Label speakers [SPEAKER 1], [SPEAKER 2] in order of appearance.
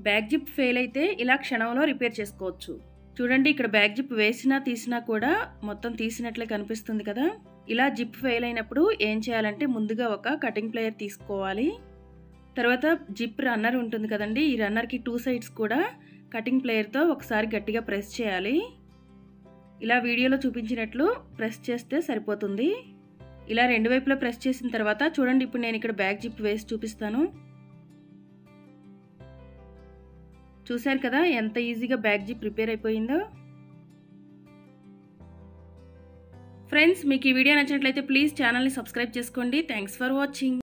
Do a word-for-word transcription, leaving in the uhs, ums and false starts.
[SPEAKER 1] Back zip fail అయితే ఇలా క్షణంలో రిపేర్ చేసుకోవచ్చు. చూడండి, ఇక్కడ బ్యాక్ జిప్ వేసినా తీసినా కూడా మొత్తం తీసినట్లే కనిపిస్తుంది కదా. ఇలా జిప్ ఫెయిల్ అయినప్పుడు ఏం చేయాలంటే ముందుగా ఒక కటింగ్ ప్లేయర్ తీసుకోవాలి. తర్వాత జిప్ రన్నర్ ఉంటుంది కదండి, ఈ రన్నర్కి టూ సైడ్స్ కూడా కటింగ్ ప్లేయర్తో ఒకసారి గట్టిగా ప్రెస్ చేయాలి. ఇలా వీడియోలో చూపించినట్లు ప్రెస్ చేస్తే సరిపోతుంది. ఇలా రెండు వైపులా ప్రెస్ చేసిన తర్వాత చూడండి, ఇప్పుడు నేను ఇక్కడ బ్యాక్ జిప్ వేసి చూపిస్తాను. చూశారు కదా ఎంత ఈజీగా బ్యాక్ జిప్ రిపేర్ అయిపోయిందో. ఫ్రెండ్స్, మీకు ఈ వీడియో నచ్చినట్లయితే ప్లీజ్ ఛానల్ని సబ్స్క్రైబ్ చేసుకోండి. Thanks for watching.